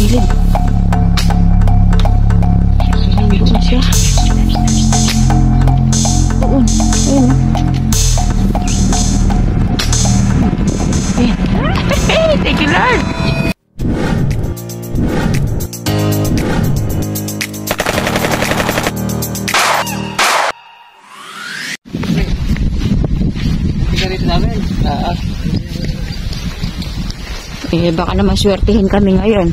gilid. Doon siya. Doon. Ayun. Hey, thank you, Lord. Baka naman swertihin kami ngayon.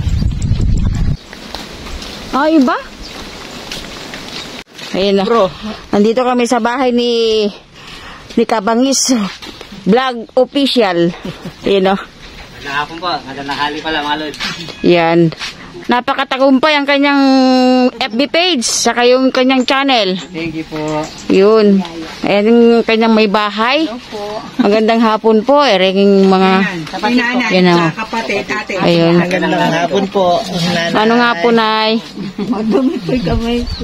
Ay, ba? Ayun na. Bro. Nandito kami sa bahay ni Kabangis Vlog Official. Ayun o. Nagahapon po. Naganahali pala mga lord. Yan. Napakatagumpay ang kanyang FB page saka yung kanyang channel. Thank you po. Yun. Ayan yung kanyang may bahay. Magandang hapon po. Ering mga... Nanay, kapatid, ate. Ayun. Magandang hapon po. Ano nga po, Nay? Magdamit ko yung kamay ko.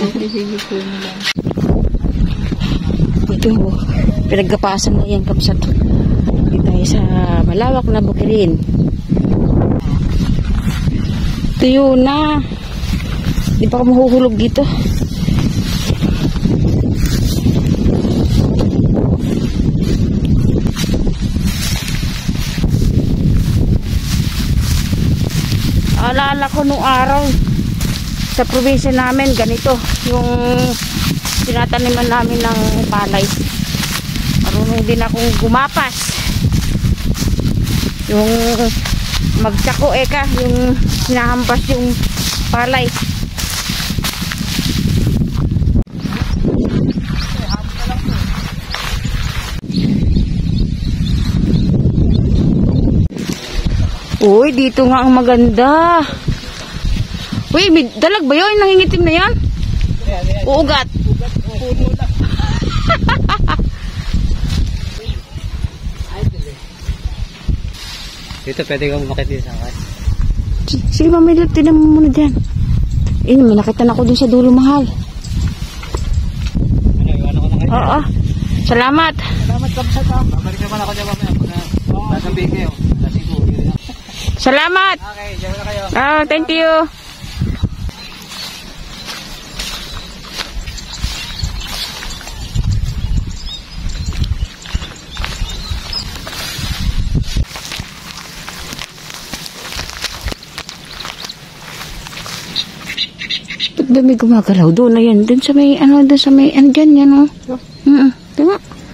Ito, pinagkapasan na yan, kapsat. Dito tayo sa malawak na bukirin. Ito yun na. Di pa ako mahuhulog dito. Alala ko nung araw sa probinsya namin, ganito yung tinataniman namin ng palay. Marunong din akong gumapas. Yung magtsako yung hinahampas yung palay. Uy, dito nga ang maganda. Uy, may dalag ba yun? Nangingitim na yan? Uugat. Dito pwede kang makita sa akin. Sige, mamilip. Tinan mo muna dyan. May nakita na ako dun sa dulo, mahal. Iwan ako na kayo. Oo. Salamat. Salamat kapsat ha. Babalik naman ako dyan mamaya. Nasabihin kayo. Salamat. Okay, dyan na kayo. Oh, thank you. Ba't ba may gumagalaw? Doon na yan. Doon sa may, doon sa may, dyan yan, oh. Tama.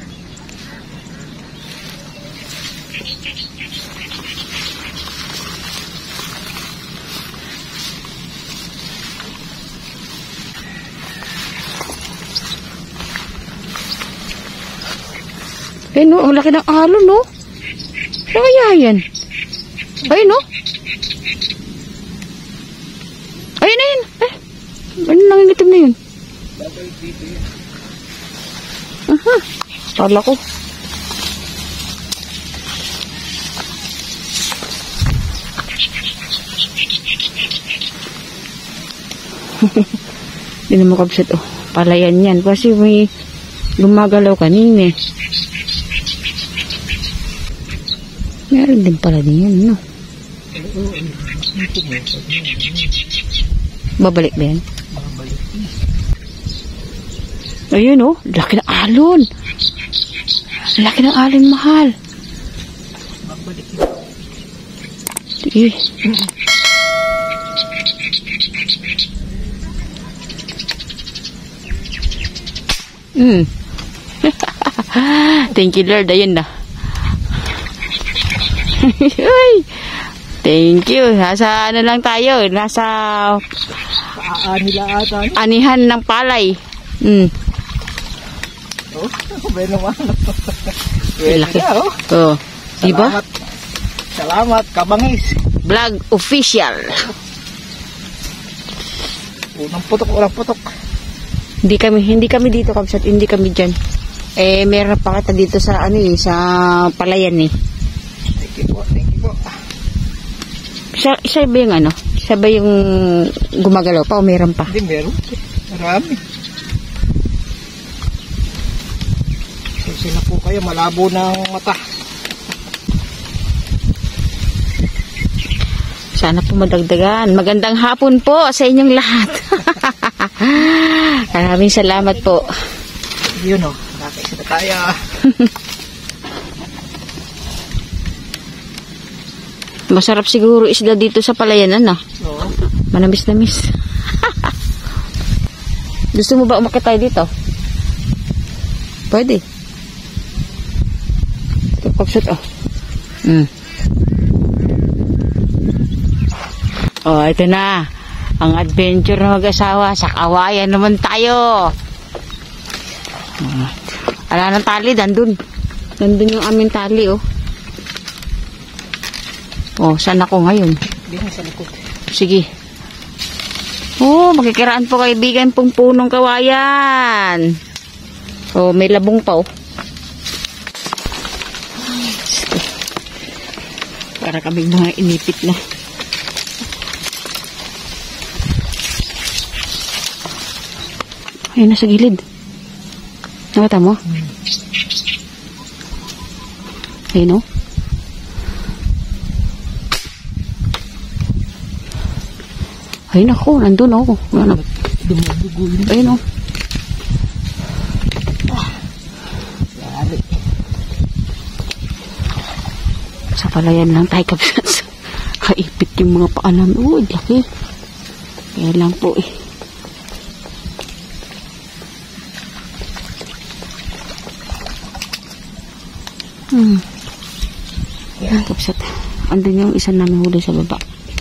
Eh, no, ang laki ng alon, no? Ano kaya yan? Ay, no? Ayun na yun. Ano nangingitim na yun? Kala ko. Hindi na makabsat, oh. Palayan yan. Kasi may lumagalaw kanina, eh. Meron din pala din yan, no? Babalik ba yan? Babalik. Ayun, oh. Laki ng alon. Laki ng alon, mahal. Babalik. Eh. Thank you, Lord. Ayun na. Thank you. Nasa ano lang tayo. Nasa anihan ng palay. Oh, may naman. Laki. Oh. Diba? Salamat, Kabangis. Vlog Official. Unang putok, walang putok. Hindi kami dito, kapsat. Hindi kami dyan. Eh, meron pa kita dito sa sa palayan, eh. Thank you po. Isa ba yung Isa ba yung gumagalaw pa o meron pa? Hindi, meron. Marami. Sila po kayo, malabo ng mata. Sana po madagdagan. Magandang hapon po sa inyong lahat. Maraming salamat po. Yun o, nakakaisa na tayo. Masarap siguro isda dito sa palayanan, ah. Oo. Manamis-namis. Gusto mo ba umakyat tayo dito? Pwede. Ito, pagsut, oh. Oh, ito na. Ang adventure na mag-asawa. Sa kawayan naman tayo. Ala ng tali, dandun. Dandun yung aming tali, oh. Oh, saan ako ngayon? Diyan sa likod. Sige. Oh, makikiraan po kaibigan pong punong kawayan. Oh, may labong pa, oh. Para kaming mga inipit na. Ayun, nasa gilid. Nakita mo? Ayun, oh. Ayun ako, nandun ako. Dumudugo yun. Ayun, oh. Yari. Sa palayan lang tayo kapsas. Kaipit yung mga paa namin. Uy, laki. Kaya lang po, eh. Yan, kapsat. Andun yung isa namin huli sa baba.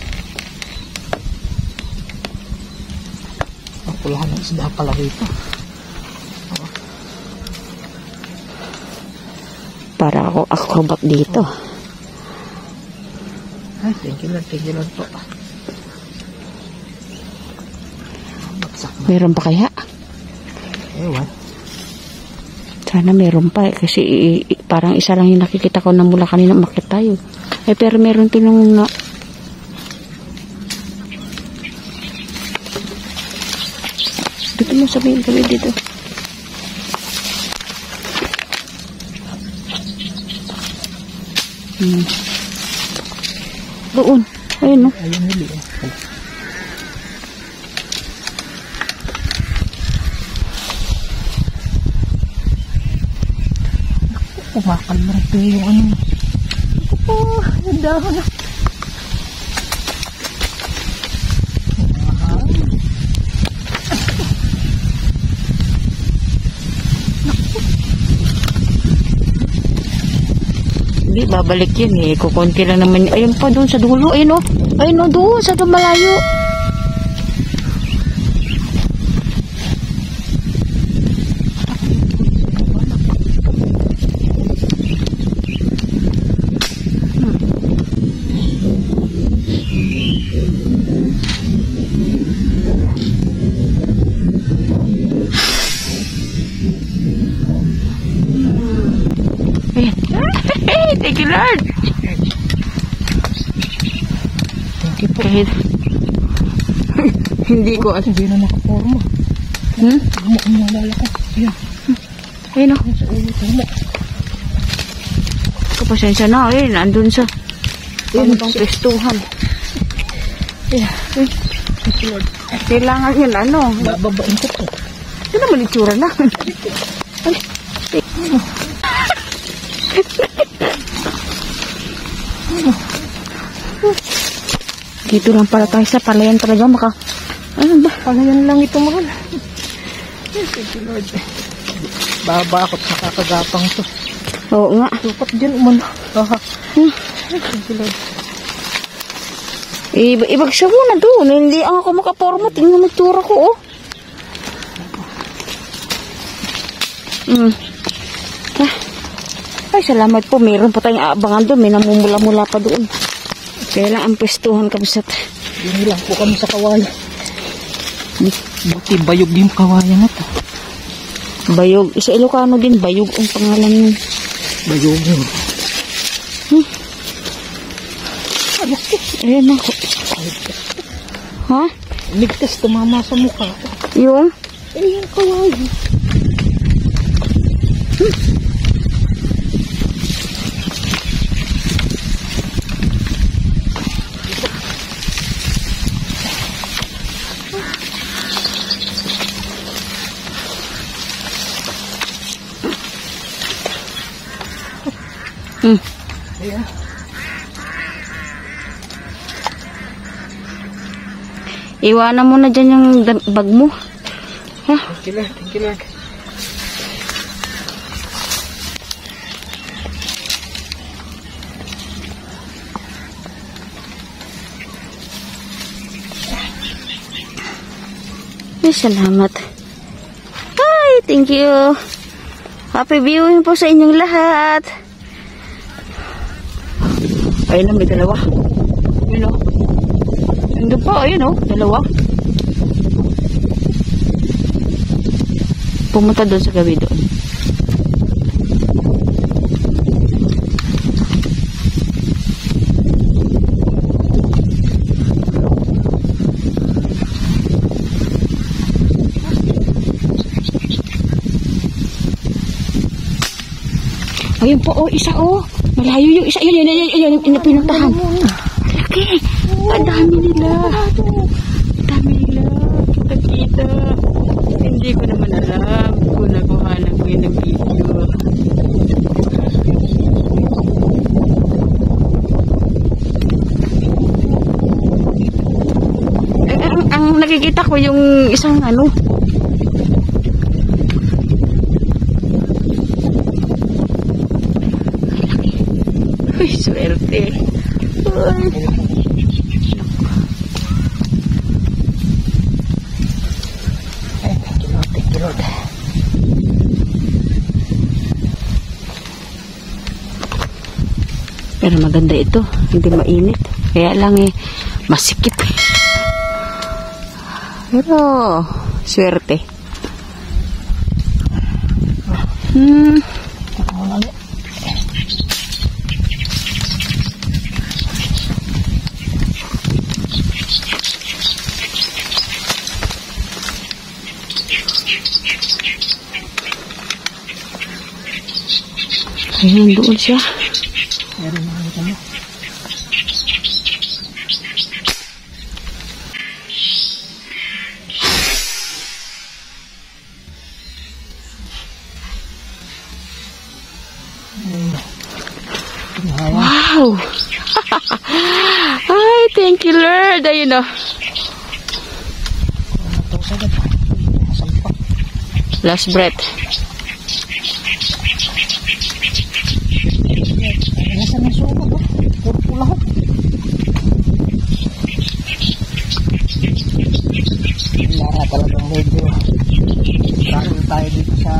Pulahan ng isda pala rito. Para ako acrobat dito. Ay, thank you Lord po. Baksak na. Meron pa kaya? Ewan. Sana meron pa, eh, kasi parang isa lang yung nakikita ko na mula kanina umakyat tayo. Eh, pero meron tinong na. Dito mo sabihin dito. Doon. Ayun, no? Ayun huli. Kumakalmarte yung ano. Oh, ang dahon na. Hindi, babalik yun eh. Kukunti lang naman. Ayun pa doon sa dulo. Ayun, oh. Ayun, oh, doon sa malayo. Thank you, Lord. Thank you po. Kahit hindi ko at Hindi na nakaporma. Gamok mo ang lala ko. Ayan. ayun, oh. Sa ulo gamok. Kapasensya na, eh. Nandun sa pang pestuhan. Thank you Lord. Kailangan yun, ano. Bababain ko to. Ito naman itsura na. Ay. Dito lang pala tayo sa palayan talaga ano ba? Palayan lang ito mahal. Thank you Lord. Babakot sa kakagapang to. Oo nga. Tupat dyan umano. Aha. Thank you Lord. Ibagsa mo na doon. Hindi ako makaporma. Tingnan mo itsura ko, oh. Ay, salamat po. Meron pa tayong aabangan doon. May namumula-mula pa doon. Kaya lang ang pestuhan kabisat. Yun lang po kami sa kawayan. Buti bayog din kawayan na to. Bayog. Sa Ilocano din, Bayog ang pangalan nun. Bayog yun. Ayan ako. Ha? Ligtas tumama sa mukha. Yung? Eh, yung kawayan. Ayan. Iwanan mo na dyan yung bag mo. Ha? Thank you, Lord. Thank you, Lord. Ay, salamat. Ay, thank you. Happy viewing po sa inyong lahat. Ayun na, may dalawa. Ayun o. Ayun pa, ayun o. Dalawa. Pumunta doon sa gabi doon. Ayun po, oh, isa, oh. Malayo yung isa. Yan, pinuntahan. Laki. Ang dami nila. Ang dami nila. Kita-kita. Hindi ko naman alam kung nakuhanan ko yun ng video. Ang nakikita ko yung isang ano. Uy, swerte. Uy. Thank you, Lord. Thank you, Lord. Pero maganda ito. Hindi mainit. Kaya lang masikip. Pero, swerte. Ayun, doon siya. Meron na kami kami. Wow! Ay, thank you, Lord. Ayun o. Last breath. Nasa may suka ba? Puro pula ho. Lara talagang medyo laro tayo dito sa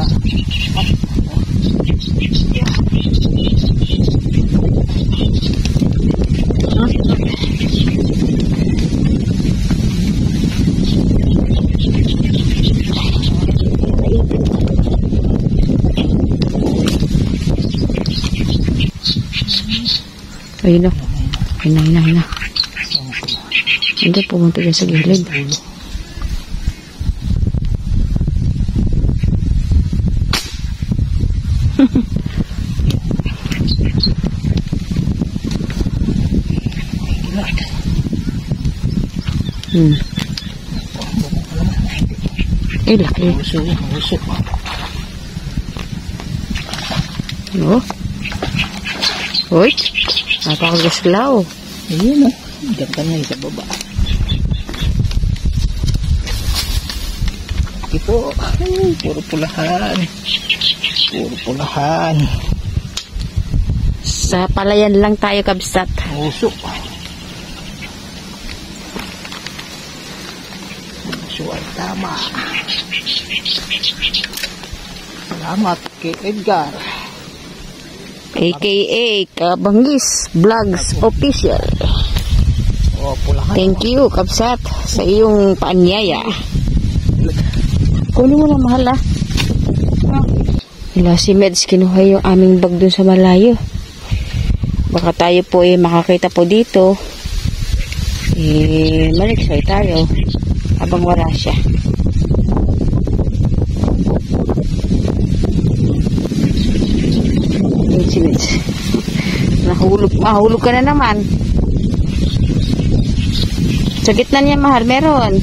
Ayun na. Ayun na. Hindi, pumunta dyan sa gilid. Eh, laki. Usok. Oh. Uy. Napakagaslaw. Ayun o. Ganda nga sa baba. Ito. Puro pulahan. Puro pulahan. Sa palayan lang tayo, kabsat. Usok. Usok ay tama. Salamat kay Edgar. AKA Kabangis Vlogs Official. Oh, pulahan. Thank you, kabsat, sa iyong paanyaya. Kunin mo na, mahal, ah. Wala, si Meds kinuha yung aming bag dun sa malayo. Baka tayo po makakita po dito. Maliksay tayo habang wala siya. Si Meds. Mahulog ka na naman. Sa gitna niya, mahal, meron.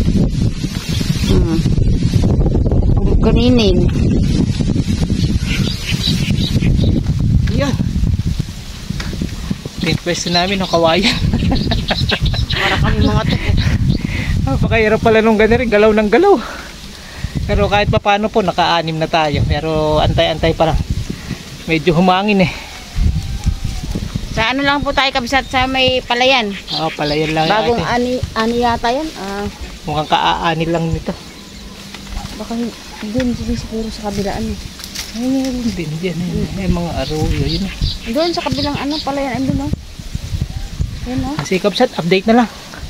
Hulog kaninin. Yan. Ito yung pwesto namin, no, kawayan. Para kami mga tuko. Napakahirap pala nung ganun rin, galaw ng galaw. Pero kahit pa paano po, naka-anim na tayo. Pero antay-antay pa lang. Medyo humangin eh. Sa ano lang po tayo kabisat sa may palayan. Oo, palayan lang. Bagong ate. ani yata yan. Mukhang ka-aani lang nito. Baka doon siguro sa kabilaan. Ay, meron din dyan. May mga arroyo. Yun eh. Doon sa kabilang ano palayan. Andun o. Ayun o. Kasi kapsat, update na lang.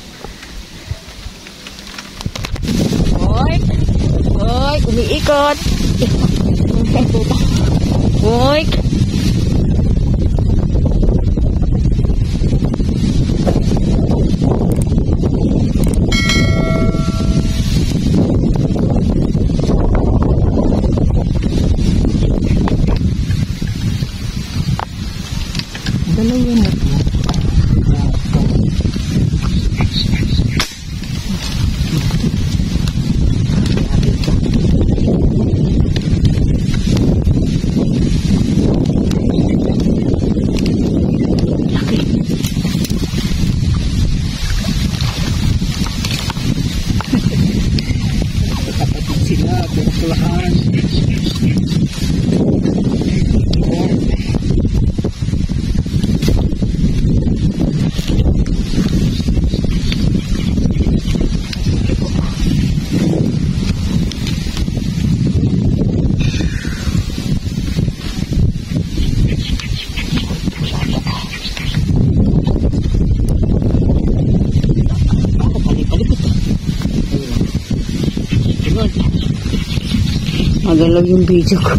Hoy! Hoy! Umiikot! Hoy! Dalawa na po. Kapatid sila, pulahan. Magalaw yung video ko.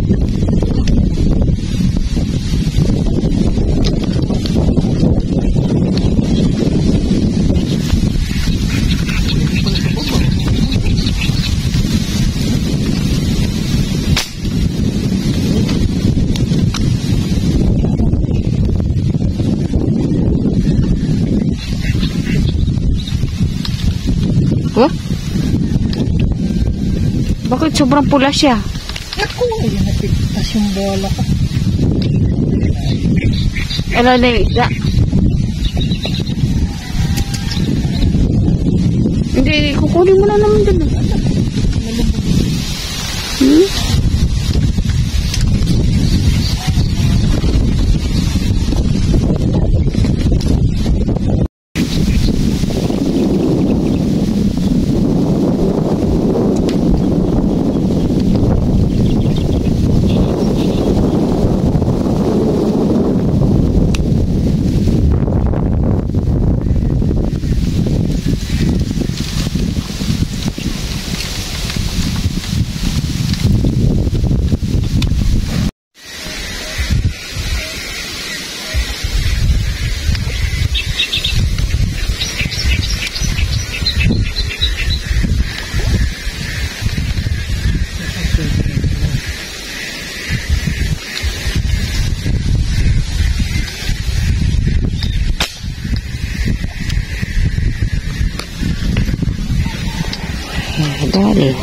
Huh? Bakit sobrang pula siya? Ako, yan napigtas yung bola ko. Ano na yung isda? Hindi, kukunin mo na naman dun. Hmm? Dali.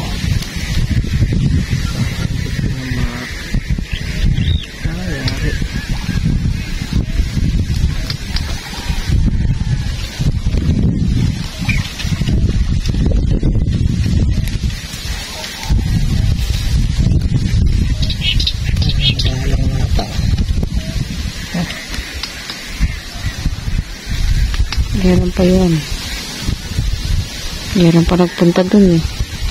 Meron pa yun. Meron pa nagpunta dun eh.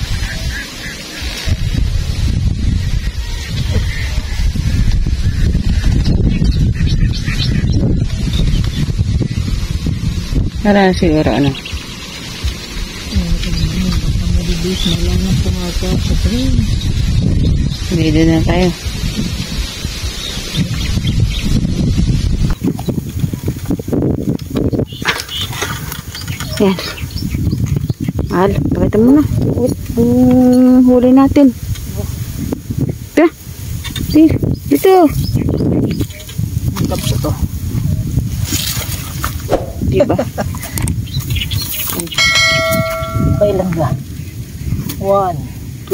Wala siguro ano. Mabilis na lang ang pumapa sa train. Video na tayo. Yan. Al, pakita mo na. Huli natin. Tara. Dito. Tapos ito. Diba? Okay lang ba? 1, 2,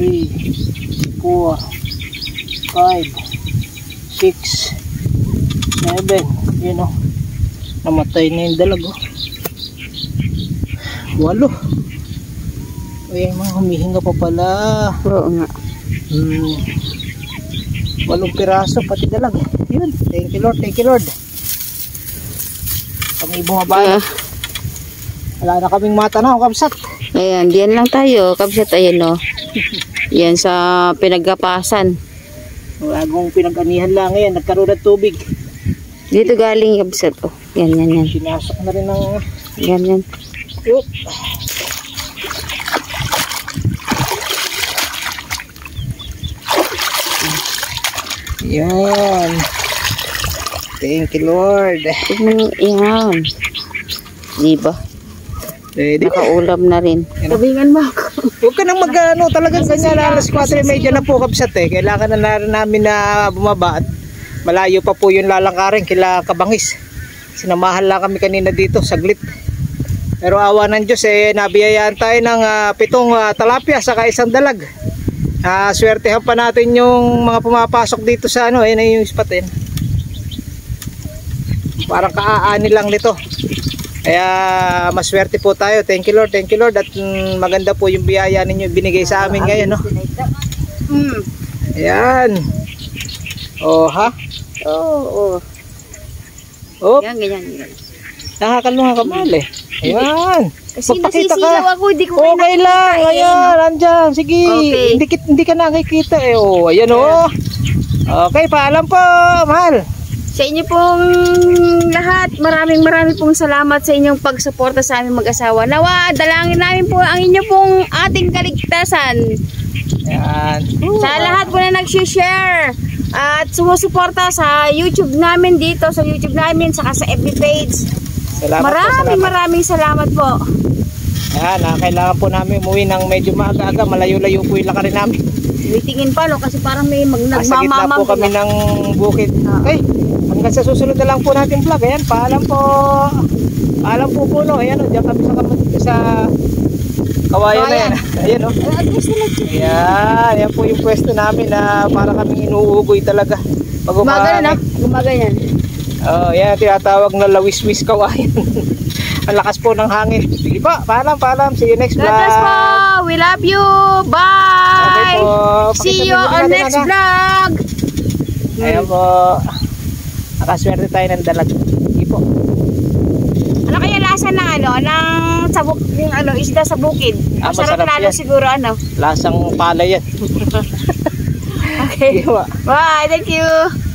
3, 4, 5, 6, 7. Yun o. Namatay na yung dalag o. 8. Ay, mga humihinga pa pala. Oo nga. 8 piraso pati dalag. Yun. Thank you Lord, thank you Lord. Kami bumaba. Wala na kaming matanaw, kabsat. Ayan, diyan lang tayo. Kabsat, ayan o. Yan sa pinagkapasan. Bagong pinag-anihan lang ngayon, nagkaroon ng tubig. Dito galing kabsat. Oh, yan. Sinasok na rin ng... Yan. Yup. Yan. Thank you Lord. Yan. Diba? Ready? Nakaulam na rin. Tabingan mo ako. Huwag ka nang mag-ano, talagang ganyan. Alas 4:30 na po kabsat eh. Kailangan na namin na bumaba at malayo pa po yung lalangkarin kila Kabangis. Sinamahan lang kami kanina dito, saglit. Pero awa ng Diyos eh, nabiyayaan tayo ng 7 talapia saka 1 dalag. Swertehan pa natin yung mga pumapasok dito sa ano, ayun yung spot eh. Parang kaaani lang nito. Kaya maswerte po tayo. Thank you Lord, at maganda po yung biyaya ninyo binigay sa amin ngayon, no? Ayan. Oh, ha? Oo. Oh, Yan, ganyan. nakakalunga ka mal eh. Ayan. Kasi Magpakita nasisilaw ka. ako, hindi ko Okay lang. nakikita eh, Ayan, andyan. Sige. Okay. Hindi ka nakikita eh. Oh, ayan oh. Okay, paalam po, mahal. Sa inyo pong lahat, maraming pong salamat sa inyong pagsuporta sa aming mag-asawa. Nawa, dalangin namin po ang inyo pong ating kaligtasan. Ayan. Sa lahat po na nag-share at sumusuporta sa YouTube namin dito, sa YouTube namin, saka sa FB page. Salamat po, Maraming salamat po. Ayan, kailangan po namin umuwi ng medyo maaga-aga. Malayo-layo po yung lakarin namin. Titingin pa, no? Kasi parang may Sa gitna nagmamamam. po kami ng bukid. Okay, hanggang sa susunod na lang po natin vlog. Ayan, paalam po. Paalam po puno. Ayan, diyan kami sa kawayan na yan. Ayan, oh. Ayan, yan po yung pwesto namin na para kami inuugoy talaga. Pag Gumaganyan, no? Gumaganyan. Oh, yan, tinatawag na lawis-wis kawayan. Ang lakas po ng hangin. Sige po, paalam. See you next vlog. God bless po. We love you. Bye. Okay po. See you on next vlog. Ayan po. Nakaswerte tayo ng dalag. Sige po. Ano kaya lasa ng yung isda sa bukid? Masarap masarap lalo yan. siguro Lasang pala yan. Okay. Sige po. Bye. Thank you.